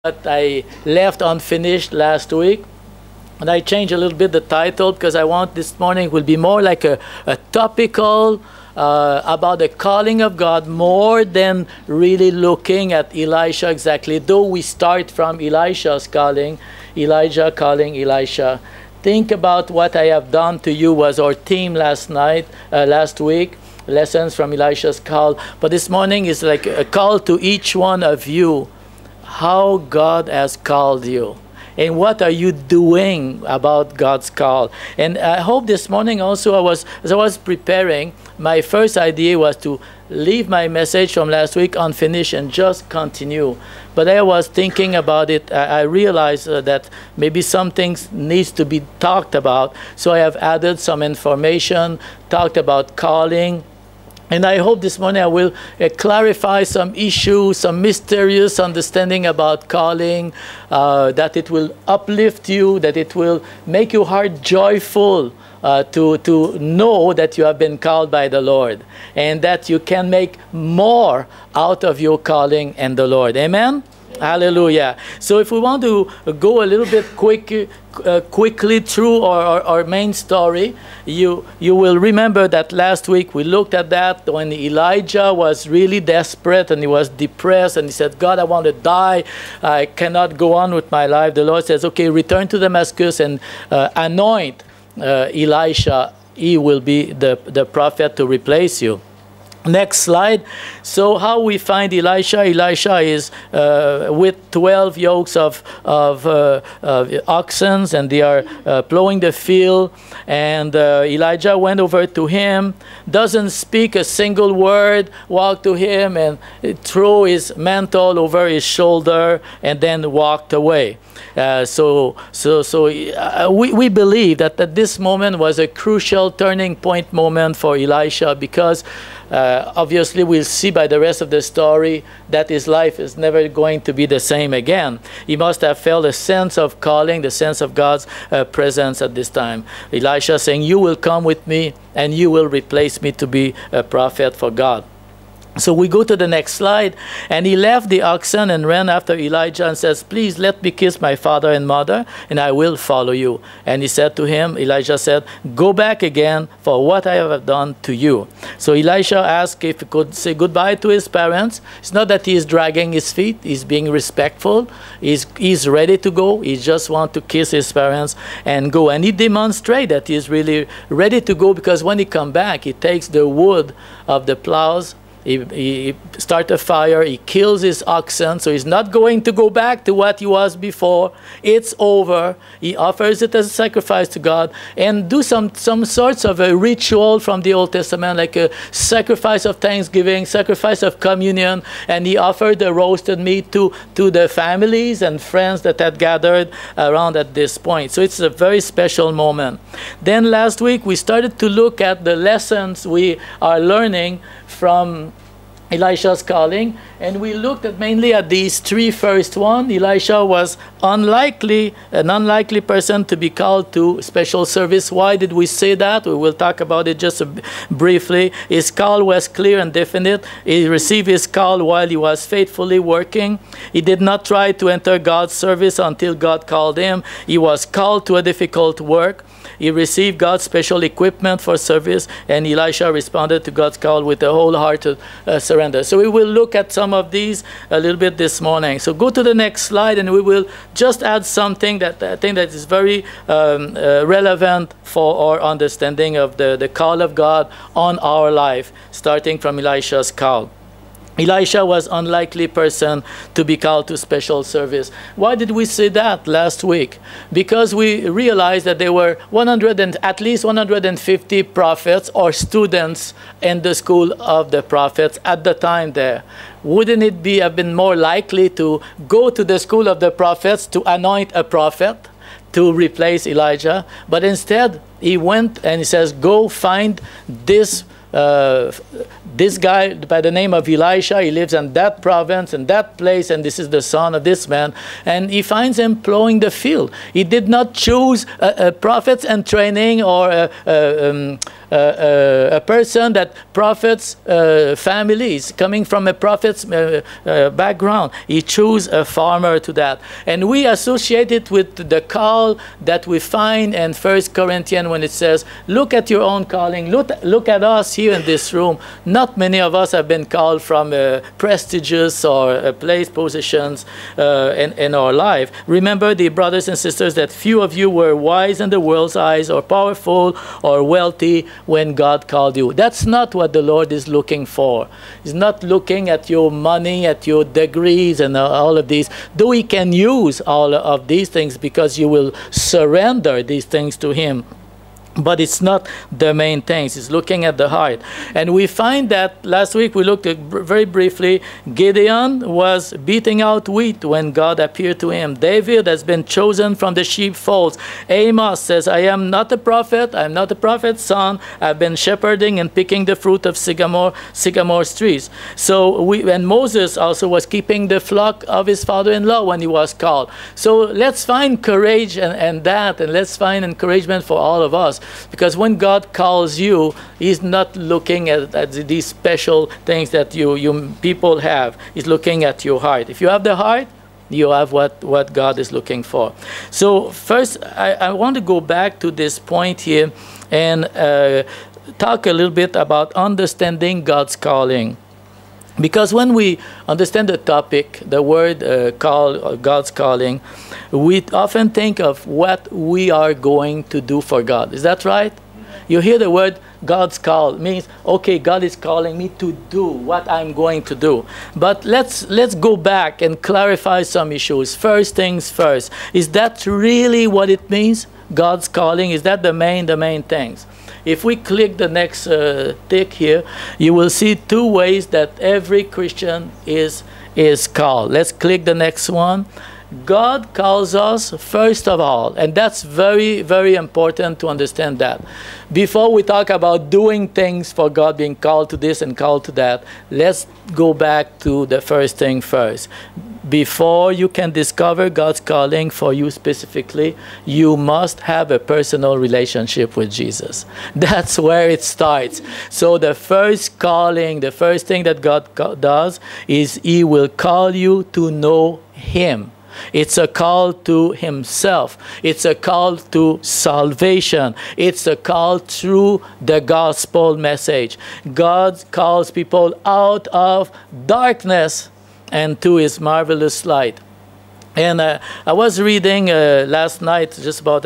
But I left unfinished last week, and I changed a little bit the title because I want this morning will be more like a topical about the calling of God, more than really looking at Elisha exactly, though we start from Elisha's calling, Elijah calling Elisha. Think about what I have done to you was our theme last week, lessons from Elisha's call. But this morning is like a call to each one of you, how God has called you. And what are you doing about God's call? And I hope this morning also, as I was preparing, my first idea was to leave my message from last week unfinished and just continue. But I was thinking about it. I realized that maybe some things needs to be talked about. So I have added some information, talked about calling. And I hope this morning I will clarify some issues, some mysterious understanding about calling, that it will uplift you, that it will make your heart joyful to know that you have been called by the Lord, and that you can make more out of your calling and the Lord. Amen? Hallelujah. So if we want to go a little bit quickly through our main story, you will remember that last week we looked at that when Elijah was really desperate and he was depressed and he said, God, I want to die. I cannot go on with my life. The Lord says, okay, return to Damascus and anoint Elisha. He will be the prophet to replace you. Next slide. So how we find Elisha? Elisha is with 12 yokes of oxen, and they are plowing the field. And Elijah went over to him, doesn't speak a single word, walked to him and threw his mantle over his shoulder, and then walked away. We believe that this moment was a crucial turning point moment for Elisha, because obviously we'll see by the rest of the story that his life is never going to be the same again. He must have felt a sense of calling, the sense of God's presence at this time. Elisha saying, you will come with me and you will replace me to be a prophet for God. So we go to the next slide. And he left the oxen and ran after Elijah and says, please let me kiss my father and mother, and I will follow you. And he said to him, Elijah said, go back again for what I have done to you. So Elisha asked if he could say goodbye to his parents. It's not that he is dragging his feet. He's being respectful. He's ready to go. He just wants to kiss his parents and go. And he demonstrates that he is really ready to go, because when he comes back, he takes the wood of the plows. He starts a fire, he kills his oxen, so he's not going to go back to what he was before. It's over. He offers it as a sacrifice to God, and do some sorts of a ritual from the Old Testament, like a sacrifice of thanksgiving, sacrifice of communion, and he offered the roasted meat to the families and friends that had gathered around at this point. So it's a very special moment. Then last week we started to look at the lessons we are learning from Elisha's calling, and we looked at mainly at these three first one. Elisha was an unlikely person to be called to special service. Why did we say that? We will talk about it just briefly. His call was clear and definite. He received his call while he was faithfully working. He did not try to enter God's service until God called him. He was called to a difficult work. He received God's special equipment for service, and Elisha responded to God's call with a wholehearted surrender. So we will look at some of these a little bit this morning. So go to the next slide, and we will just add something that I think that is very relevant for our understanding of the call of God on our life, starting from Elisha's call. Elisha was an unlikely person to be called to special service. Why did we say that last week? Because we realized that there were at least 150 prophets or students in the school of the prophets at the time there. Wouldn't it have been more likely to go to the school of the prophets to anoint a prophet to replace Elijah? But instead, he went and he says, go find this this guy by the name of Elisha, he lives in that province, in that place, and this is the son of this man. And he finds him plowing the field. He did not choose prophets and training, or a person that prophets families, coming from a prophet's background. He chose a farmer to that. And we associate it with the call that we find in 1 Corinthians when it says, look at your own calling. Look at us here in this room. Not many of us have been called from prestigious or place positions in our life. Remember, dear brothers and sisters, that few of you were wise in the world's eyes, or powerful, or wealthy when God called you. That's not what the Lord is looking for. He's not looking at your money, at your degrees, and all of these. Though He can use all of these things because you will surrender these things to Him. But it's not the main things. It's looking at the heart. And we find that last week we looked at very briefly, Gideon was beating out wheat when God appeared to him. David has been chosen from the sheepfolds. Amos says, I am not a prophet. I'm not a prophet's son. I've been shepherding and picking the fruit of sycamore trees. So and Moses also was keeping the flock of his father-in-law when he was called. So let's find courage and let's find encouragement for all of us. Because when God calls you, He's not looking at these special things that you people have. He's looking at your heart. If you have the heart, you have what God is looking for. So first, I want to go back to this point here and talk a little bit about understanding God's calling. Because when we understand the topic, the word call, God's calling, we often think of what we are going to do for God. Is that right? You hear the word God's call, means, okay, God is calling me to do what I'm going to do. But let's go back and clarify some issues. First things first. Is that really what it means? God's calling, is that the main things? If we click the next tick here, you will see two ways that every Christian is called. Let's click the next one. God calls us first of all, and that's very, very important to understand that. Before we talk about doing things for God, being called to this and called to that, let's go back to the first thing first. Before you can discover God's calling for you specifically, you must have a personal relationship with Jesus. That's where it starts. So the first calling, the first thing that God does is He will call you to know Him. It's a call to Himself. It's a call to salvation. It's a call through the gospel message. God calls people out of darkness and to His marvelous light. And I was reading last night just about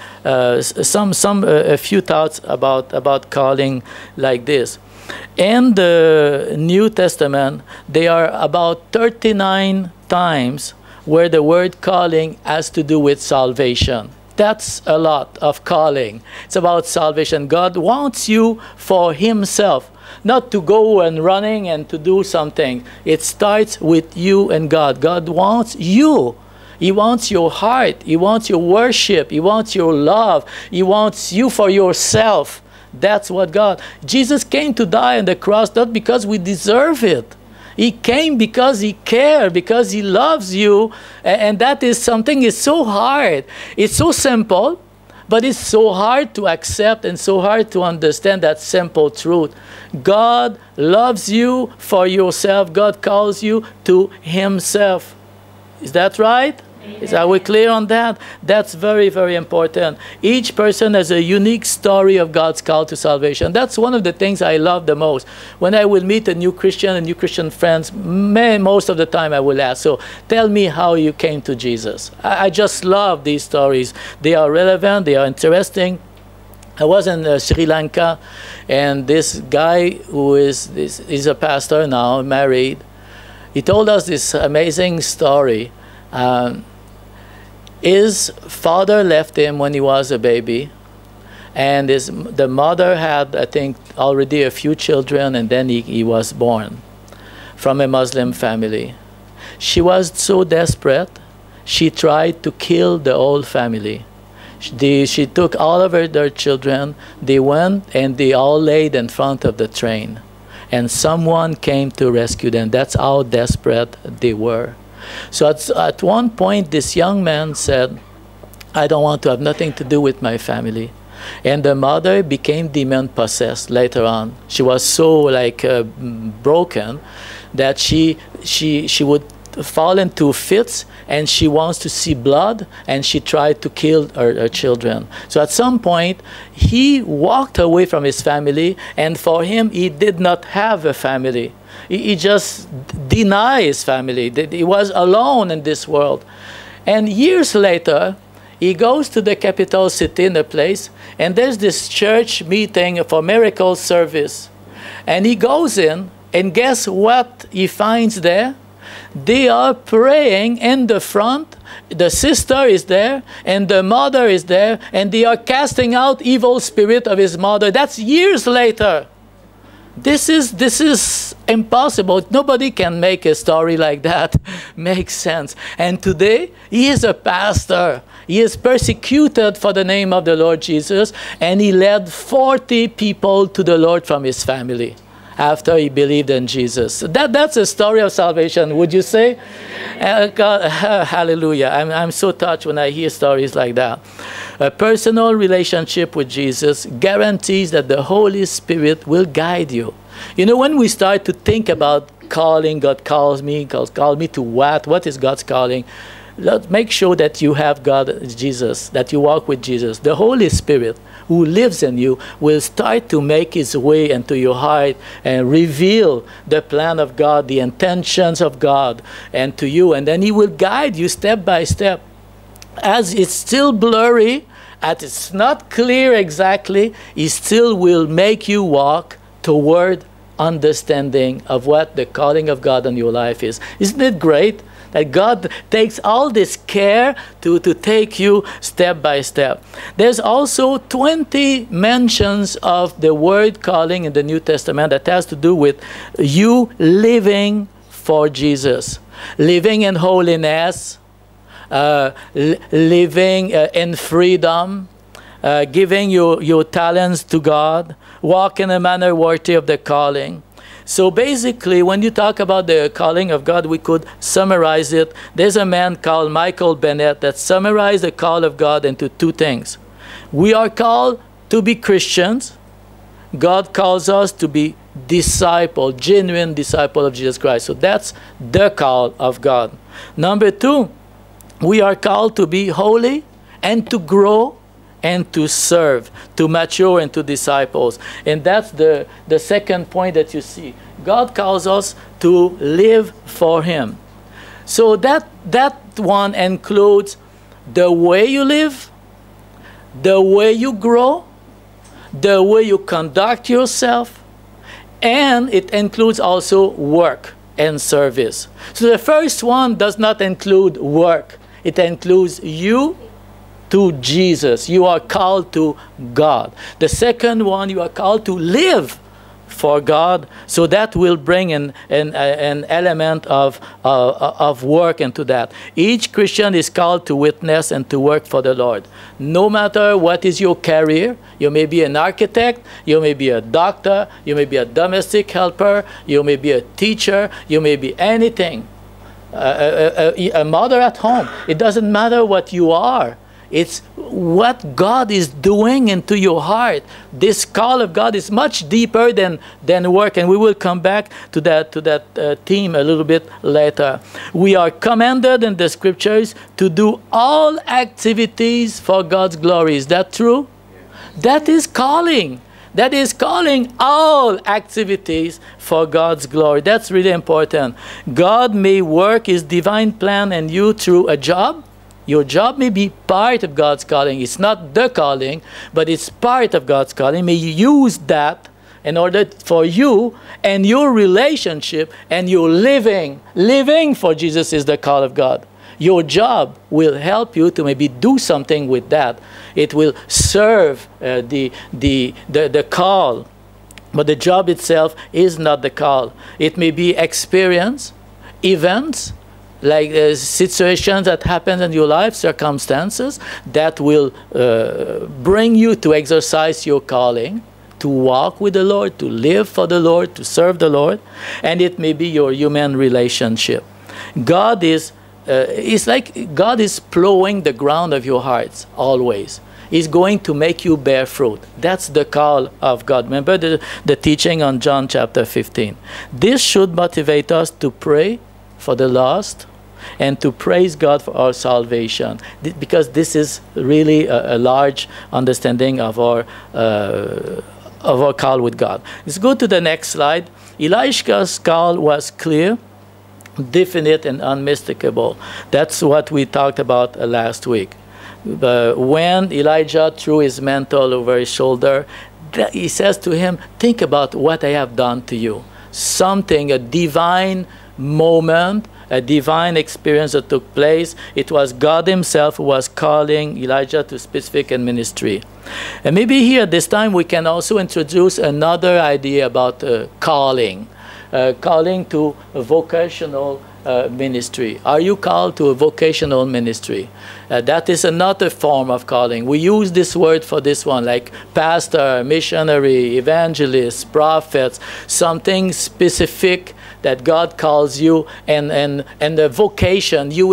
a few thoughts about calling like this. In the New Testament, there are about 39 times where the word calling has to do with salvation. That's a lot of calling. It's about salvation. God wants you for Himself, not to go and running and to do something. It starts with you and God. God wants you. He wants your heart. He wants your worship. He wants your love. He wants you for yourself. That's what God. Jesus came to die on the cross not because we deserve it. He came because He cared, because He loves you. And that is something is so hard. It's so simple, but it's so hard to accept and so hard to understand that simple truth. God loves you for yourself. God calls you to Himself. Is that right? Are we clear on that? That's very, very important. Each person has a unique story of God's call to salvation. That's one of the things I love the most. When I will meet a new Christian friends, most of the time I will ask, so tell me how you came to Jesus. I just love these stories. They are relevant, they are interesting. I was in Sri Lanka, and this guy who is a pastor now, married, he told us this amazing story. His father left him when he was a baby, and the mother had, I think, already a few children, and then he was born from a Muslim family. She was so desperate, she tried to kill the whole family. She took all of their children. They went and they all laid in front of the train. And someone came to rescue them. That's how desperate they were. So at one point, this young man said, I don't want to have nothing to do with my family. And the mother became demon-possessed later on. She was so broken that she would fall into fits, and she wants to see blood, and she tried to kill her children. So at some point, he walked away from his family, and for him, he did not have a family. He just denied his family. He was alone in this world. And years later, he goes to the capital city in a place, and there's this church meeting for miracle service. And he goes in, and guess what he finds there? They are praying in the front. The sister is there, and the mother is there, and they are casting out evil spirit of his mother. That's years later. This is impossible. Nobody can make a story like that make sense. And today, he is a pastor. He is persecuted for the name of the Lord Jesus, and he led 40 people to the Lord from his family after he believed in Jesus. That's a story of salvation, would you say? God, hallelujah. I'm so touched when I hear stories like that. A personal relationship with Jesus guarantees that the Holy Spirit will guide you. You know, when we start to think about calling, God calls me to what? What is God's calling? Let's make sure that you have God, Jesus, that you walk with Jesus. The Holy Spirit who lives in you will start to make his way into your heart and reveal the plan of God, the intentions of God, and to you. And then he will guide you step by step. As it's still blurry, as it's not clear exactly, he still will make you walk toward understanding of what the calling of God on your life is. Isn't it great that God takes all this care to take you step by step? There's also 20 mentions of the word calling in the New Testament that has to do with you living for Jesus, living in holiness, living in freedom, giving your talents to God, walk in a manner worthy of the calling. So basically, when you talk about the calling of God, we could summarize it. There's a man called Michael Bennett that summarized the call of God into two things. We are called to be Christians. God calls us to be disciple, genuine disciple of Jesus Christ. So that's the call of God. Number two, we are called to be holy and to grow and to serve, to mature into disciples. And that's the second point that you see. God calls us to live for him. So that one includes the way you live, the way you grow, the way you conduct yourself, and it includes also work and service. So the first one does not include work. It includes you to Jesus. You are called to God. The second one, you are called to live for God. So that will bring an element of work into that. Each Christian is called to witness and to work for the Lord. No matter what is your career, you may be an architect, you may be a doctor, you may be a domestic helper, you may be a teacher, you may be anything. A mother at home. It doesn't matter what you are. It's what God is doing into your heart. This call of God is much deeper than work, and we will come back to that theme a little bit later. We are commanded in the scriptures to do all activities for God's glory. Is that true? Yeah. That is calling. That is calling all activities for God's glory. That's really important. God may work his divine plan in you through a job. Your job may be part of God's calling. It's not the calling, but it's part of God's calling. May you use that in order for you and your relationship and your living. Living for Jesus is the call of God. Your job will help you to maybe do something with that. It will serve the call. But the job itself is not the call. It may be experience, events, like situations that happen in your life, circumstances that will bring you to exercise your calling, to walk with the Lord, to live for the Lord, to serve the Lord, and it may be your human relationship. God is, it's like God is plowing the ground of your hearts always. He's going to make you bear fruit. That's the call of God. Remember the teaching on John chapter 15. This should motivate us to pray for the lost and to praise God for our salvation, because this is really a large understanding of our call with God. Let's go to the next slide. Elisha's call was clear, definite, and unmistakable. That's what we talked about last week. When Elijah threw his mantle over his shoulder, he says to him, think about what I have done to you. Something, a divine moment, a divine experience that took place. It was God himself who was calling Elijah to specific ministry. And maybe here this time we can also introduce another idea about calling. Calling to a vocational ministry. Are you called to a vocational ministry? That is another form of calling. We use this word for this one, like pastor, missionary, evangelist, prophets, something specific that God calls you, and the vocation. You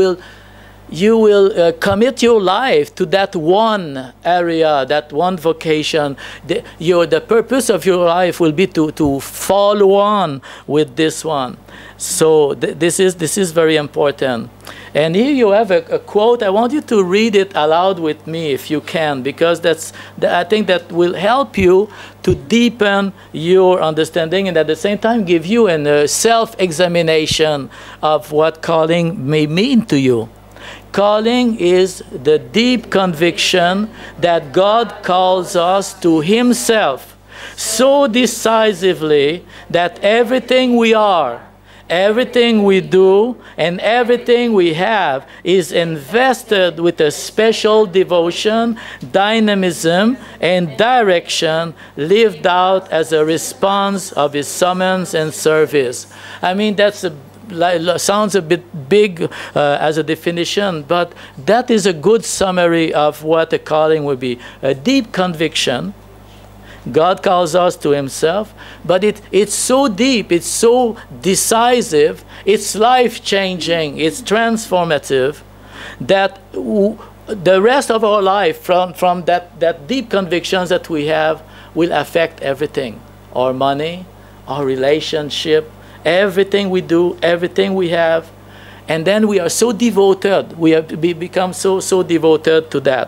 will commit your life to that one area, that one vocation. The purpose of your life will be to follow on with this one. So this is very important. And here you have a quote. I want you to read it aloud with me if you can, because I think that will help you to deepen your understanding and at the same time give you a self-examination of what calling may mean to you. Calling is the deep conviction that God calls us to himself so decisively that everything we are, everything we do, and everything we have is invested with a special devotion, dynamism, and direction lived out as a response of his summons and service. I mean, sounds a bit big as a definition, but that is a good summary of what a calling would be. A deep conviction. God calls us to himself, but it's so deep, it's so decisive, it's life-changing, it's transformative, that the rest of our life from that deep convictions that we have will affect everything. Our money, our relationship, everything we do, everything we have. And then we are so devoted, we have become so devoted to that.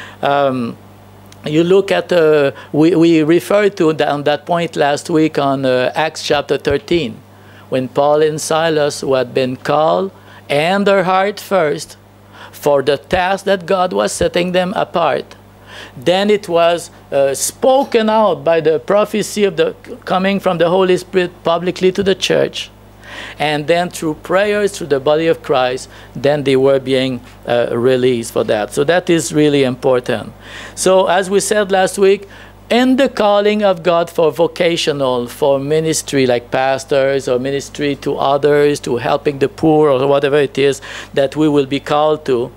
You look at, we referred to on that point last week on Acts chapter 13, when Paul and Silas, who had been called and their heart first for the task that God was setting them apart, then it was spoken out by the prophecy of coming from the Holy Spirit publicly to the church. And then through prayers, through the body of Christ, then they were being released for that. So that is really important. So as we said last week, in the calling of God for vocational, for ministry like pastors or ministry to others, to helping the poor or whatever it is that we will be called to,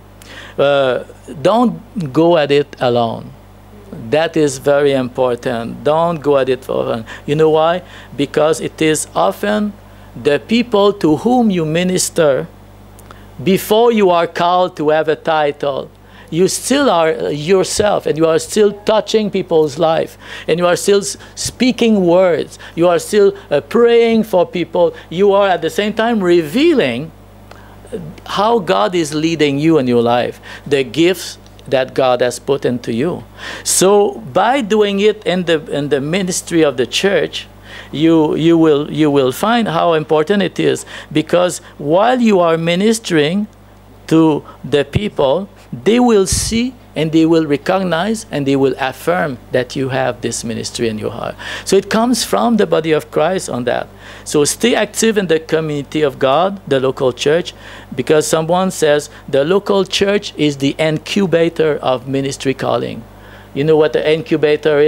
don't go at it alone. That is very important. Don't go at it alone. You know why? Because it is often the people to whom you minister before you are called to have a title. You still are yourself, and you are still touching people's life, and you are still speaking words. You are still praying for people. You are at the same time revealing how God is leading you in your life, the gifts that God has put into you. So by doing it in the ministry of the church, you will find how important it is, because while you are ministering to the people, they will see and they will recognize and they will affirm that you have this ministry in your heart. So it comes from the body of Christ on that. So stay active in the community of God, the local church, because someone says the local church is the incubator of ministry calling. You know what the incubator is?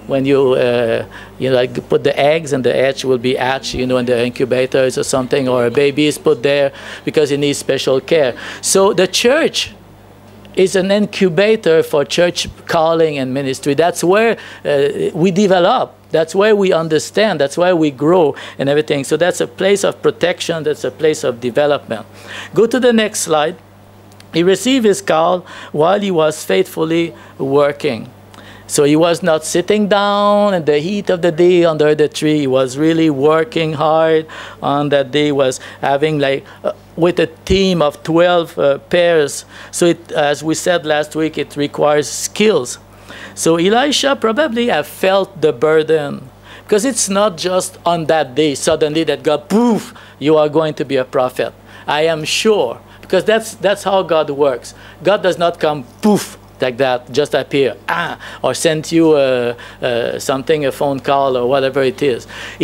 when you like put the eggs and the hatch will be hatched, in the incubators or something, or a baby is put there because it needs special care. So the church is an incubator for church calling and ministry. That's where we develop. That's where we understand. That's where we grow and everything. So that's a place of protection. That's a place of development. Go to the next slide. He received his call while he was faithfully working. So he was not sitting down in the heat of the day under the tree. He was really working hard on that day. He was having with a team of 12 pairs. So as we said last week, it requires skills. So Elisha probably have felt the burden, because it's not just on that day suddenly that God, poof, you are going to be a prophet. I am sure, because that's how God works. God does not come poof like that, just appear, or send you something, a phone call or whatever it is.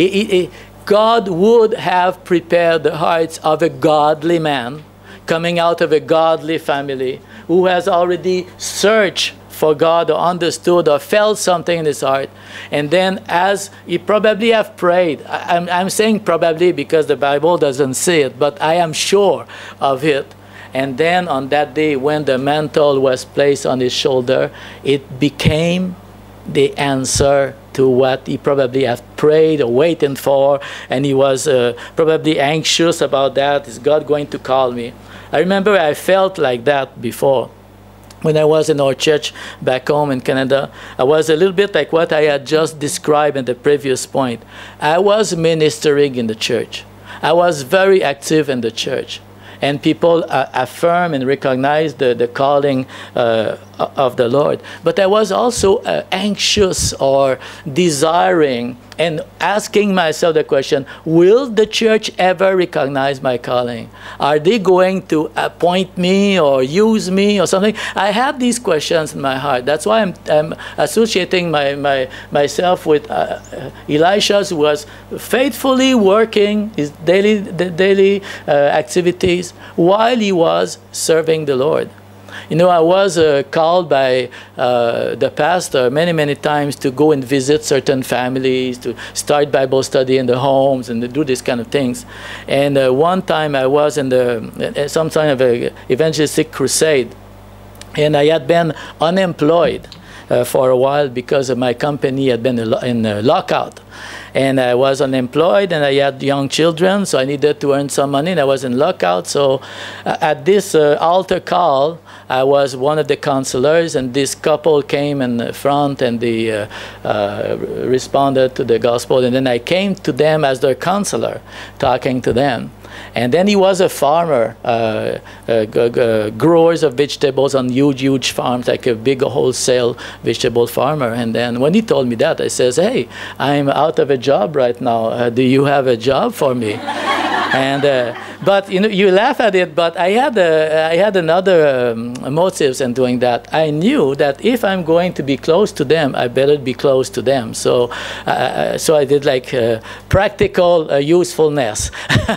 God would have prepared the hearts of a godly man coming out of a godly family who has already searched for God or understood or felt something in his heart. And then as he probably have prayed, I'm saying probably because the Bible doesn't say it, but I am sure of it. And then on that day when the mantle was placed on his shoulder, it became the answer to what he probably have prayed or waiting for, and he was probably anxious about that. Is God going to call me? I remember I felt like that before. When I was in our church back home in Canada, I was a little bit like what I had just described in the previous point. I was ministering in the church. I was very active in the church. And people affirm and recognize the calling of the Lord. But I was also anxious or desiring and asking myself the question, will the church ever recognize my calling? Are they going to appoint me or use me or something? I had these questions in my heart. That's why I'm associating myself with Elisha, who was faithfully working his daily activities while he was serving the Lord. I was called by the pastor many times to go and visit certain families, to start Bible study in the homes and to do these kind of things. And one time I was in some kind of a evangelistic crusade, and I had been unemployed for a while because my company had been in a lockout. And I was unemployed, and I had young children, so I needed to earn some money, and I was in lockout. So at this altar call, I was one of the counselors, and this couple came in the front, and they responded to the gospel. And then I came to them as their counselor, talking to them. And then he was a farmer, growers of vegetables on huge farms, like a big wholesale vegetable farmer. And then when he told me that, I says, hey, I'm out of a job right now. Do you have a job for me? And but you laugh at it, but I had another motives in doing that. I knew that if I'm going to be close to them, I better be close to them. So so I did like practical usefulness.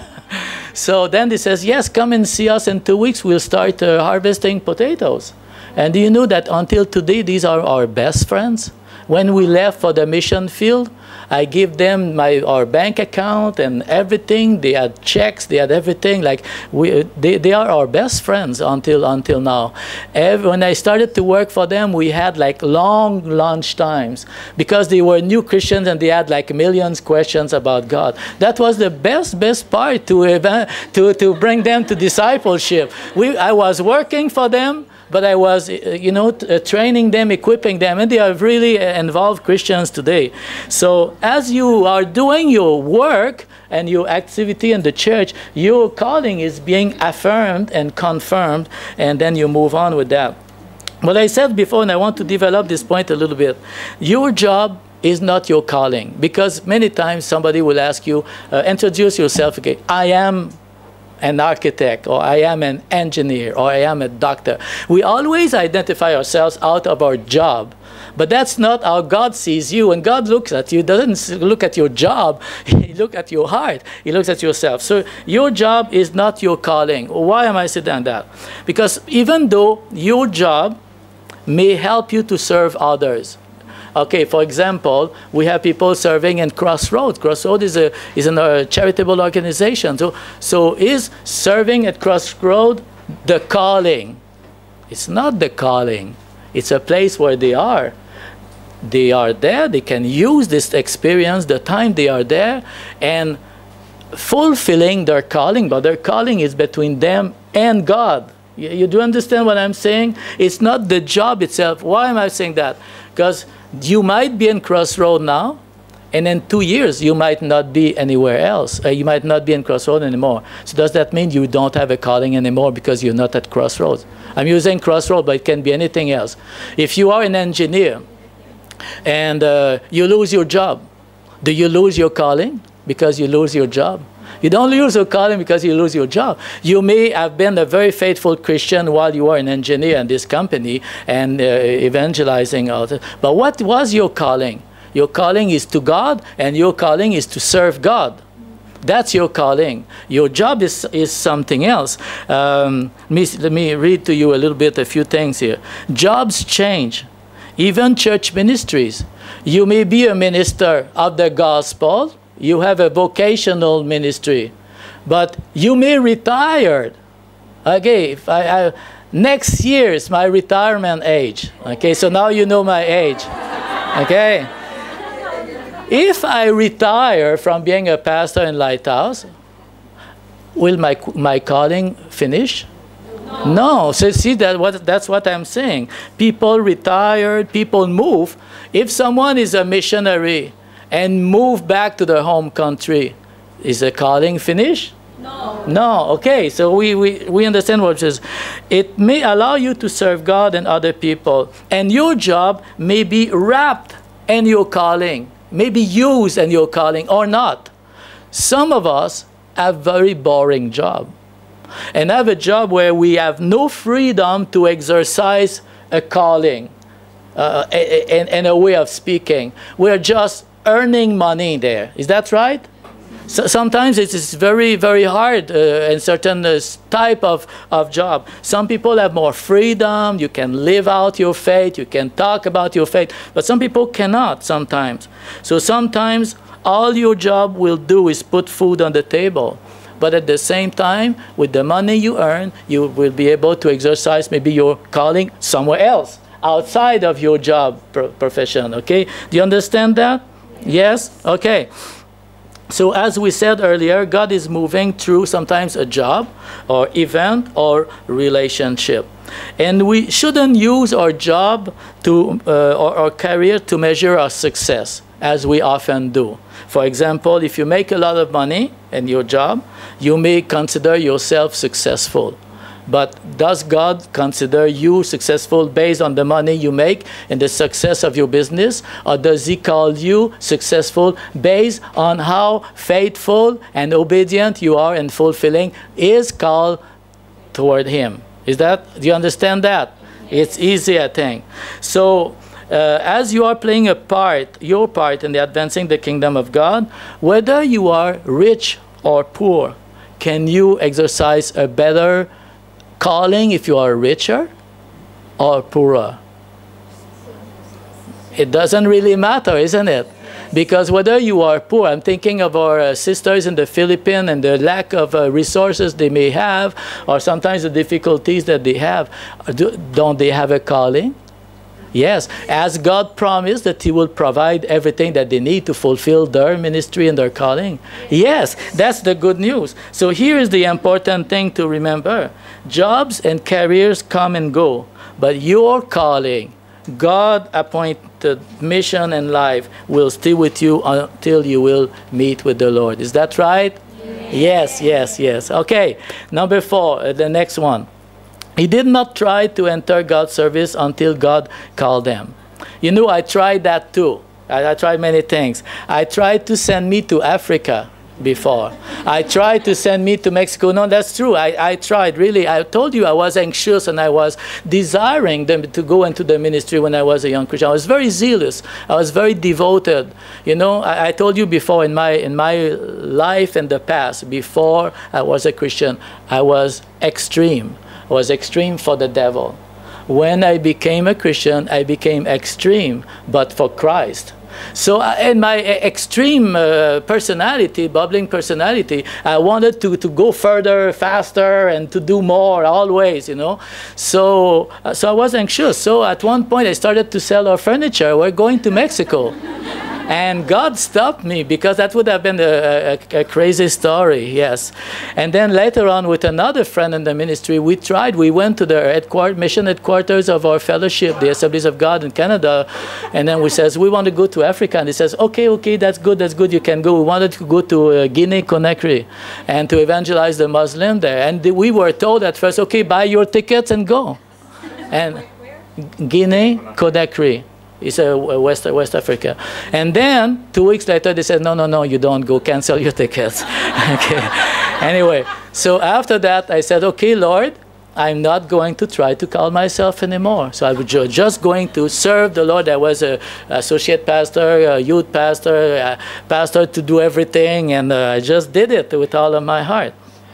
So then he says, yes, come and see us in 2 weeks. We'll start harvesting potatoes. And do you know that until today, these are our best friends? When we left for the mission field, I give them our bank account and everything. They had checks, they had everything. Like they are our best friends until now. When I started to work for them, we had like long lunch times because they were new Christians and they had like millions of questions about God. That was the best part to bring them to discipleship. I was working for them, but I was, training them, equipping them, and they are really involved Christians today. So as you are doing your work and your activity in the church, your calling is being affirmed and confirmed, and then you move on with that. What I said before, and I want to develop this point a little bit, your job is not your calling, because many times somebody will ask you, introduce yourself. Okay, I am an architect, or I am an engineer, or I am a doctor. We always identify ourselves out of our job, but that's not how God sees you. When God looks at you, he doesn't look at your job, he looks at your heart, he looks at yourself. So your job is not your calling. Why am I saying that? Because even though your job may help you to serve others, Okay, for example, we have people serving in Crossroads. Crossroads is a charitable organization. So is serving at Crossroads the calling? It's not the calling. It's a place where they are. They are there. They can use this experience, the time they are there, and fulfilling their calling. But their calling is between them and God. You do understand what I'm saying? It's not the job itself. Why am I saying that? Because you might be in Crossroad now, and in 2 years you might not be anywhere else. You might not be in Crossroad anymore. So does that mean you don't have a calling anymore because you're not at Crossroads? I'm using Crossroad, but it can be anything else. If you are an engineer and you lose your job, do you lose your calling because you lose your job? You don't lose your calling because you lose your job. You may have been a very faithful Christian while you were an engineer in this company and evangelizing others. But what was your calling? Your calling is to God, and your calling is to serve God. That's your calling. Your job is something else. Let me read to you a few things here. Jobs change. Even church ministries. You may be a minister of the gospel. You have a vocational ministry, but you may retire. Okay, next year is my retirement age. Okay, so now you know my age. Okay, if I retire from being a pastor in Lighthouse, will my calling finish? No. So see that's what I'm saying. People retire, people move. If someone is a missionary and move back to their home country, is the calling finished? No. No. Okay, so we understand what it is. It may allow you to serve God and other people, and your job may be wrapped in your calling, may be used in your calling or not. Some of us have very boring job, and have a job where we have no freedom to exercise a calling and a way of speaking. We're just earning money there. Is that right? So sometimes it is very, very hard in certain type of job. Some people have more freedom. You can live out your faith. You can talk about your faith. But some people cannot sometimes. So sometimes all your job will do is put food on the table. But at the same time, with the money you earn, you will be able to exercise maybe your calling somewhere else, outside of your job profession. Okay? Do you understand that? Yes? Okay. So as we said earlier, God is moving through sometimes a job or event or relationship. And we shouldn't use our job to, or our career to measure our success, as we often do. For example, if you make a lot of money in your job, you may consider yourself successful. But does God consider you successful based on the money you make and the success of your business? Or does He call you successful based on how faithful and obedient you are in fulfilling His call toward Him? Do you understand that? It's easy, I think. So as you are playing your part in the advancing the kingdom of God, whether you are rich or poor, can you exercise a better calling if you are richer or poorer? It doesn't really matter, isn't it? Because whether you are poor, I'm thinking of our sisters in the Philippines and the lack of resources they may have, or sometimes the difficulties that they have. Don't they have a calling? Yes, as God promised that He will provide everything that they need to fulfill their ministry and their calling. Yes, that's the good news. So here is the important thing to remember. Jobs and careers come and go, but your calling, God-appointed mission and life, will stay with you until you will meet with the Lord. Is that right? Yes, yes, yes. Okay, number 4, the next one. He did not try to enter God's service until God called them. You know, I tried that too. I tried many things. I tried to send me to Africa before. I tried to send me to Mexico. No, that's true. I tried, really. I told you I was anxious and I was desiring them to go into the ministry when I was a young Christian. I was very zealous. I was very devoted. You know, I told you before in my life in the past, before I was a Christian, I was extreme. I was extreme for the devil. when I became a Christian, I became extreme, but for Christ. So in my extreme personality, bubbling personality, I wanted to go further, faster, and to do more always, you know. So I was anxious. So at one point I started to sell our furniture. We're going to Mexico. And God stopped me, because that would have been a crazy story, yes. And then later on, with another friend in the ministry, we went to the mission headquarters of our fellowship, the Assemblies of God in Canada, and then we says, we want to go to Africa. And he says, okay, that's good, you can go. We wanted to go to Guinea-Conakry and to evangelize the Muslim there. And we were told at first, okay, buy your tickets and go. And Guinea-Conakry. It's West Africa. And then 2 weeks later, they said, no, you don't go. Cancel your tickets. Okay. Anyway, so after that, I said, okay, Lord, I'm not going to try to call myself anymore. So I was just going to serve the Lord. I was an associate pastor, a youth pastor, a pastor to do everything. And I just did it with all of my heart.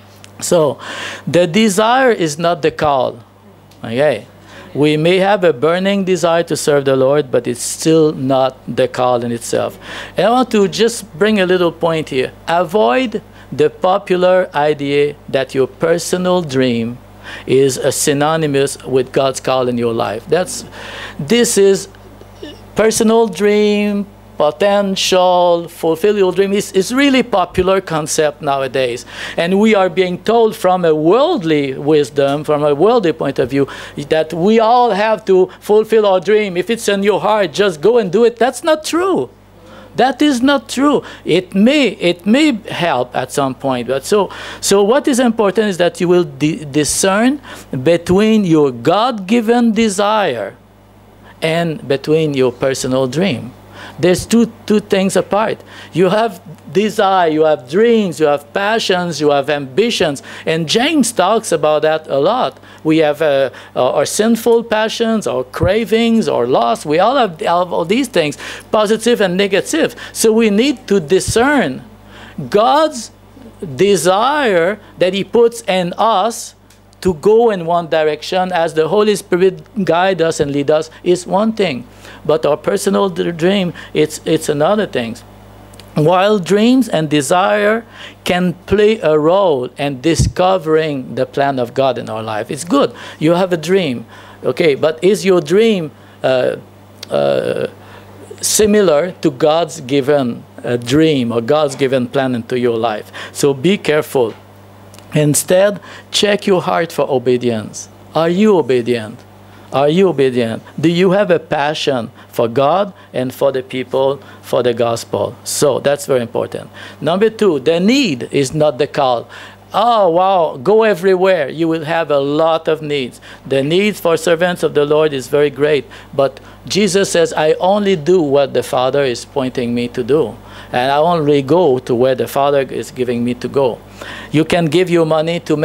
So the desire is not the call. Okay. We may have a burning desire to serve the Lord, but it's still not the call in itself. And I want to just bring a little point here. Avoid the popular idea that your personal dream is synonymous with God's call in your life. This is personal dream, potential, fulfill your dream is really popular concept nowadays. And we are being told from a worldly wisdom, from a worldly point of view, that we all have to fulfill our dream. If it's in your heart, just go and do it. That's not true. That is not true. It may help at some point. But so what is important is that you will discern between your God-given desire and between your personal dream. There's two things apart. You have desire, you have dreams, you have passions, you have ambitions. And James talks about that a lot. We have our sinful passions, our cravings, our lust. We all have all these things, positive and negative. So we need to discern God's desire that he puts in us to go in one direction as the Holy Spirit guide us and lead us is one thing. But our personal dream, it's another thing. While dreams and desire can play a role in discovering the plan of God in our life, it's good. You have a dream, okay, but is your dream similar to God's given dream or God's given plan into your life? So be careful. Instead, check your heart for obedience. Are you obedient? Are you obedient? Do you have a passion for God and for the people, for the gospel? So that's very important. Number two, the need is not the call. Oh, wow, go everywhere. You will have a lot of needs. The needs for servants of the Lord is very great. But Jesus says, I only do what the Father is pointing me to do. And I only go to where the Father is giving me to go. You can give your money to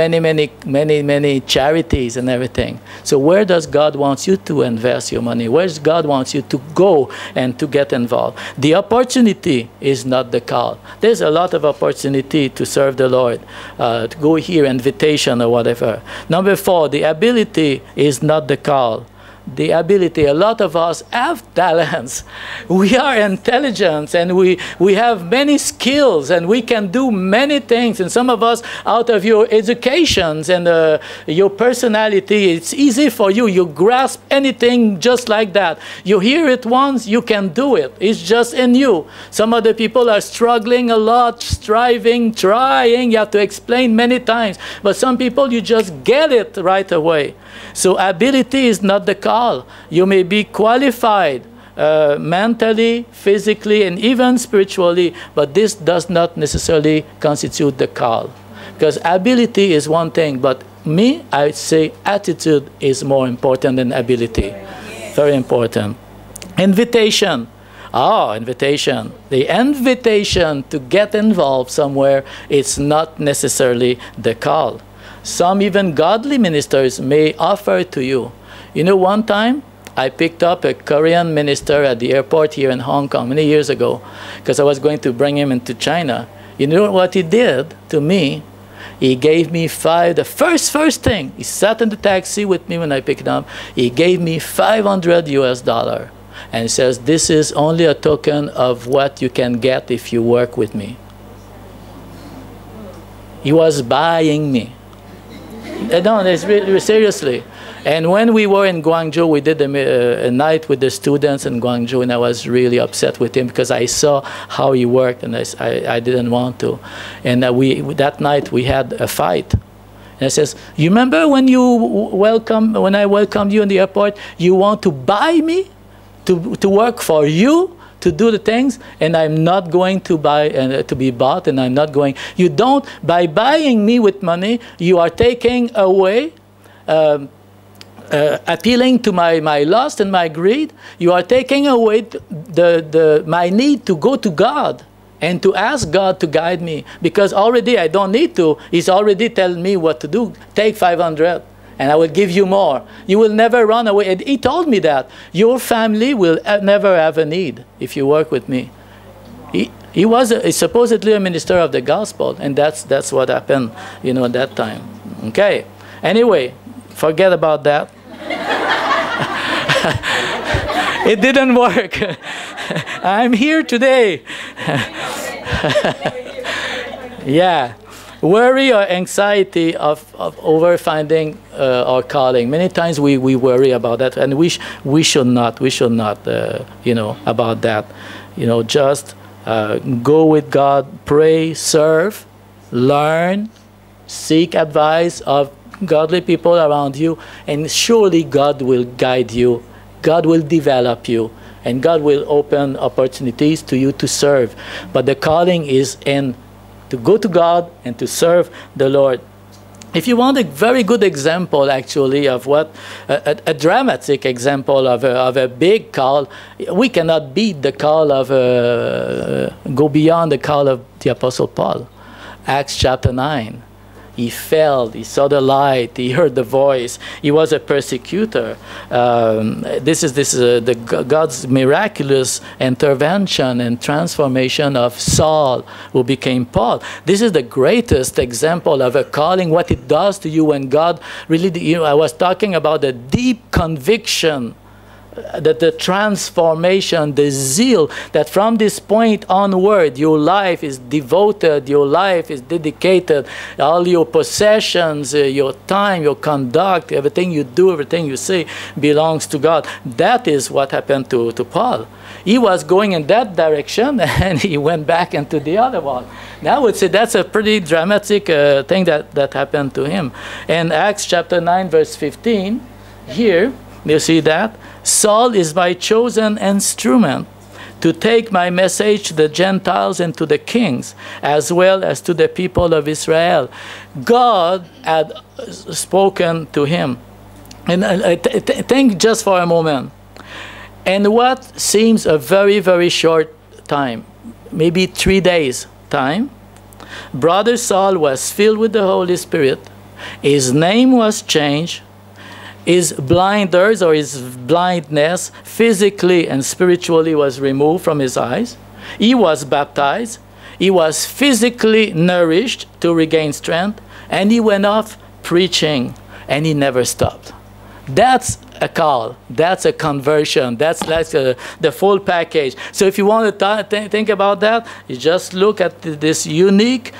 many charities and everything. So where does God want you to invest your money? Where does God want you to go and to get involved? The opportunity is not the call. There's a lot of opportunity to serve the Lord, to go here, invitation or whatever. Number four, the ability is not the call. The ability, a lot of us have talents. We are intelligent and we have many skills and we can do many things. And some of us, out of your educations and your personality, it's easy for you. You grasp anything just like that. You hear it once, you can do it. It's just in you. Some other people are struggling a lot, striving, trying. You have to explain many times. But some people, you just get it right away. So ability is not the call. You may be qualified mentally, physically, and even spiritually, but this does not necessarily constitute the call. Because ability is one thing, but I say attitude is more important than ability. Very important. Invitation. Oh, invitation. The invitation to get involved somewhere is not necessarily the call. Some even godly ministers may offer to you. You know, one time I picked up a Korean minister at the airport here in Hong Kong many years ago because I was going to bring him into China. You know what he did to me? He gave me the first thing. He sat in the taxi with me when I picked him up. He gave me $500 US. And he says, this is only a token of what you can get if you work with me. He was buying me. No, it's really, seriously. And when we were in Guangzhou, we did a night with the students in Guangzhou, and I was really upset with him because I saw how he worked, and I didn't want to. And that night we had a fight. And I says, you remember when I welcomed you in the airport, you want to buy me to work for you? To do the things, and I'm not going to buy to be bought, and I'm not going. You don't, by buying me with money, you are taking away, appealing to my lust and my greed. You are taking away my need to go to God and to ask God to guide me, because already I don't need to. He's already telling me what to do. Take 500. And I will give you more. You will never run away. And he told me that. Your family will never have a need if you work with me. He was supposedly a minister of the gospel, and that's what happened, at that time. Okay. Anyway, forget about that. It didn't work. I'm here today. Yeah. Worry or anxiety of over finding our calling. Many times we worry about that, and we should not. We should not. About that. Just go with God, pray, serve, learn, seek advice of godly people around you, and surely God will guide you. God will develop you, and God will open opportunities to you to serve. But the calling is to go to God and to serve the Lord. If you want a very good example, actually, of what a dramatic example of a big call, we cannot beat the call of go beyond the call of the Apostle Paul. Acts chapter 9. He fell, he saw the light, he heard the voice. He was a persecutor. This is God's miraculous intervention and transformation of Saul, who became Paul. This is the greatest example of a calling, what it does to you when God really, I was talking about the deep conviction, that the transformation, the zeal, that from this point onward, your life is devoted, your life is dedicated, all your possessions, your time, your conduct, everything you do, everything you say belongs to God. That is what happened to Paul. He was going in that direction, and he went back into the other one. Now I would say that's a pretty dramatic thing that happened to him. In Acts chapter 9, verse 15, here, you see that? Saul is my chosen instrument to take my message to the Gentiles and to the kings, as well as to the people of Israel. God had spoken to him. And think just for a moment. And what seems a very, very short time, maybe 3 days time, Brother Saul was filled with the Holy Spirit. His name was changed. His blinders, or his blindness, physically and spiritually was removed from his eyes. He was baptized. He was physically nourished to regain strength. And he went off preaching, and he never stopped. That's a call. That's a conversion. That's like the full package. So if you want to think about that, you just look at this unique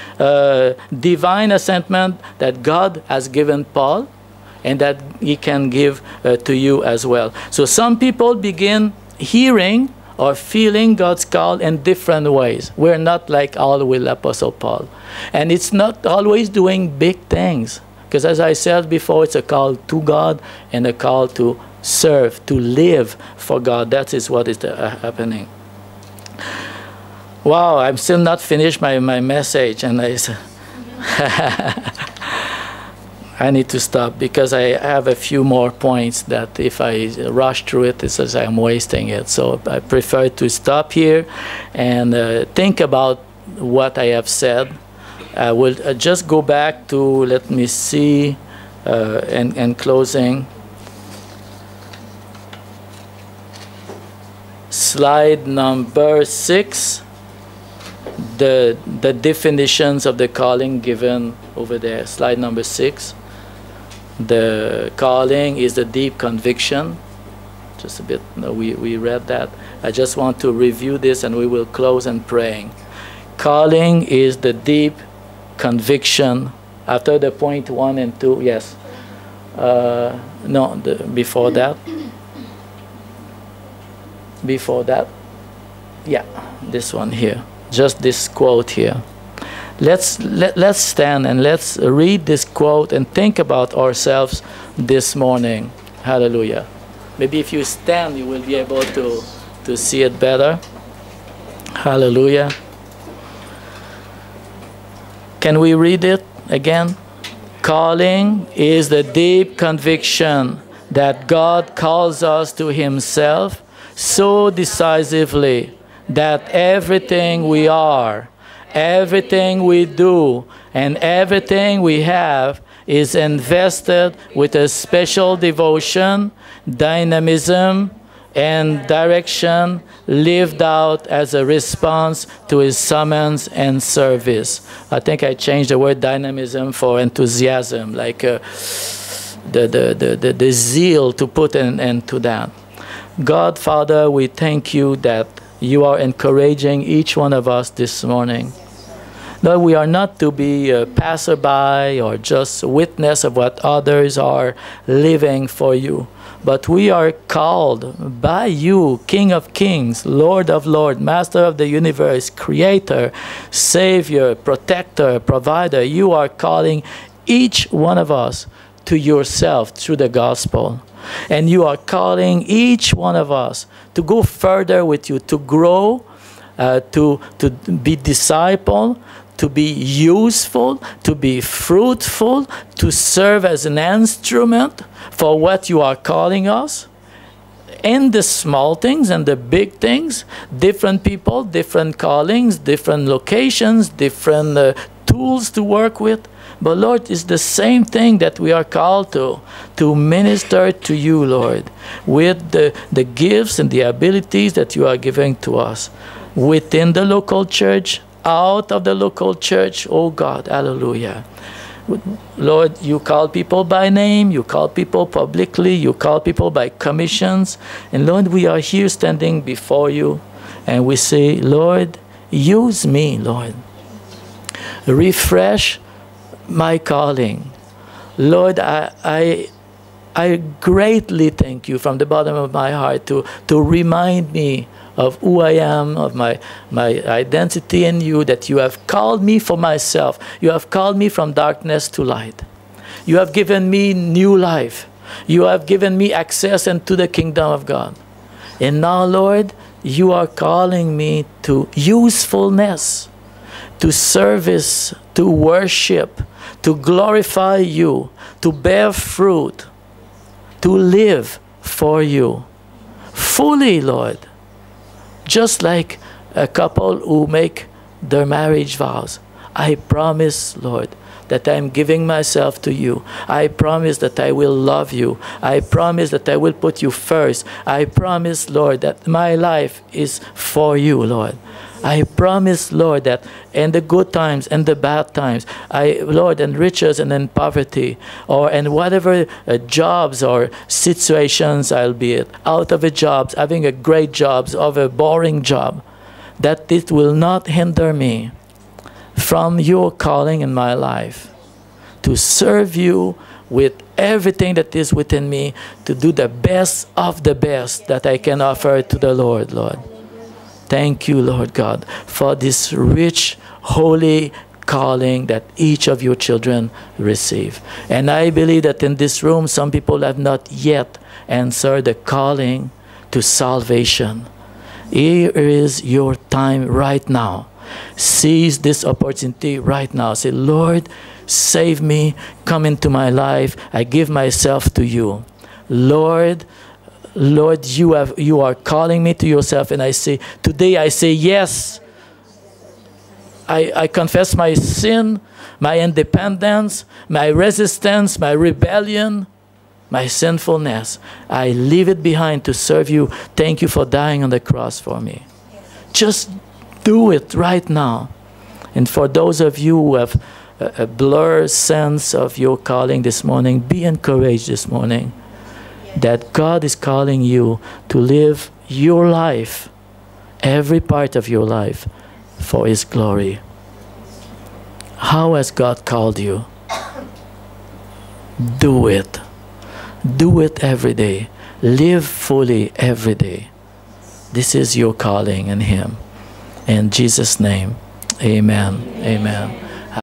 divine assignment that God has given Paul, and that he can give to you as well. So some people begin hearing or feeling God's call in different ways. We're not like all with Apostle Paul. And it's not always doing big things. Because as I said before, it's a call to God and a call to serve, to live for God. That is what is happening. Wow, I'm still not finished my message. And I need to stop because I have a few more points that if I rush through it, it's as I'm wasting it. So I prefer to stop here and think about what I have said. I will just go back to, let me see, and closing. Slide number 6. The definitions of the calling given over there, slide number 6. The calling is the deep conviction. Just a bit, no, we read that. I just want to review this and we will close in praying. Calling is the deep conviction. After the point 1 and 2, yes. No, before that. Before that. Yeah, this one here. Just this quote here. Let's stand and let's read this quote and think about ourselves this morning. Hallelujah. Maybe if you stand, you will be able to see it better. Hallelujah. Can we read it again? Calling is the deep conviction that God calls us to himself so decisively that everything we are, everything we do, and everything we have is invested with a special devotion, dynamism, and direction lived out as a response to his summons and service. I think I changed the word dynamism for enthusiasm, like the zeal to put an end to that. God, Father, we thank you that you are encouraging each one of us this morning. Lord, we are not to be a passerby or just a witness of what others are living for you, but we are called by you, King of Kings, Lord of Lords, Master of the universe, Creator, Savior, Protector, Provider. You are calling each one of us to yourself through the gospel. And you are calling each one of us to go further with you, to grow, to be disciple, to be useful, to be fruitful, to serve as an instrument for what you are calling us. In the small things and the big things, different people, different callings, different locations, different tools to work with. But Lord, it's the same thing that we are called to minister to you, Lord, with the gifts and the abilities that you are giving to us within the local church, out of the local church, oh God, hallelujah. Lord, you call people by name, you call people publicly, you call people by commissions. And Lord, we are here standing before you and we say, Lord, use me, Lord. Refresh my calling. Lord, I greatly thank you from the bottom of my heart to remind me of who I am, of my identity in you, that you have called me for myself. You have called me from darkness to light. You have given me new life. You have given me access into the kingdom of God. And now, Lord, you are calling me to usefulness, to service, to worship, to glorify you, to bear fruit, to live for you fully, Lord. Just like a couple who make their marriage vows. I promise, Lord, that I'm giving myself to you. I promise that I will love you. I promise that I will put you first. I promise, Lord, that my life is for you, Lord. I promise, Lord, that in the good times and the bad times, Lord, in riches and in poverty, or in whatever jobs or situations I'll be at, out of a job, having a great job, of a boring job, that it will not hinder me from your calling in my life to serve you with everything that is within me, to do the best of the best that I can offer to the Lord, Lord. Thank you, Lord God, for this rich, holy calling that each of your children receive. And I believe that in this room, some people have not yet answered the calling to salvation. Here is your time right now. Seize this opportunity right now. Say, Lord, save me. Come into my life. I give myself to you. Lord, you are calling me to yourself, and I say, today I say yes. I confess my sin, my independence, my resistance, my rebellion, my sinfulness. I leave it behind to serve you. Thank you for dying on the cross for me. Just do it right now. And for those of you who have a blurred sense of your calling this morning, be encouraged this morning that God is calling you to live your life, every part of your life, for His glory. How has God called you? Do it. Do it every day. Live fully every day. This is your calling in Him. In Jesus' name, amen. Amen.